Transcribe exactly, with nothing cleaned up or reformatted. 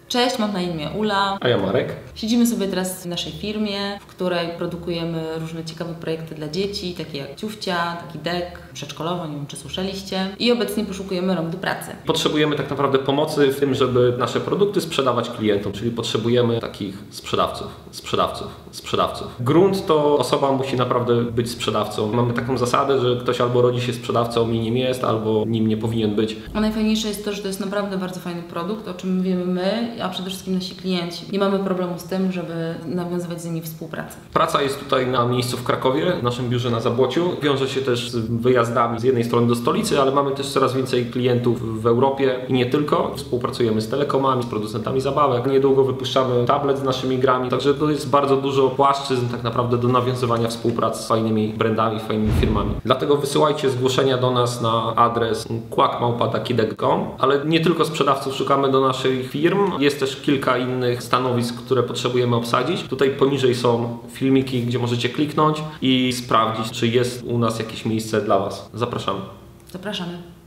Cześć, mam na imię Ula. A ja Marek. Siedzimy sobie teraz w naszej firmie, w której produkujemy różne ciekawe projekty dla dzieci, takie jak Ciufcia, taki dek, przedszkolowo, nie wiem czy słyszeliście. I obecnie poszukujemy rąk do pracy. Potrzebujemy tak naprawdę pomocy w tym, żeby nasze produkty sprzedawać klientom, czyli potrzebujemy takich sprzedawców, sprzedawców, sprzedawców. Grunt to osoba musi naprawdę być sprzedawcą. Mamy taką zasadę, że ktoś albo rodzi się sprzedawcą i nim jest, albo nim nie powinien być. A najfajniejsze jest to, że to jest naprawdę bardzo fajny produkt, o czym wiemy my, a przede wszystkim nasi klienci. Nie mamy problemu z tym, żeby nawiązywać z nimi współpracę. Praca jest tutaj na miejscu w Krakowie, w naszym biurze na Zabłociu. Wiąże się też z wyjazdami z jednej strony do stolicy, ale mamy też coraz więcej klientów w Europie i nie tylko. Współpracujemy z telekomami, z producentami zabawek. Niedługo wypuszczamy tablet z naszymi grami, także to jest bardzo dużo płaszczyzn tak naprawdę do nawiązywania współpracy z fajnymi brandami, fajnymi firmami. Dlatego wysyłajcie zgłoszenia do nas na adres kłak małpa taki dek kropka com, ale nie tylko sprzedawców szukamy do naszych firm, jest też kilka innych stanowisk, które potrzebujemy obsadzić. Tutaj poniżej są filmiki, gdzie możecie kliknąć i sprawdzić, czy jest u nas jakieś miejsce dla Was. Zapraszamy. Zapraszamy.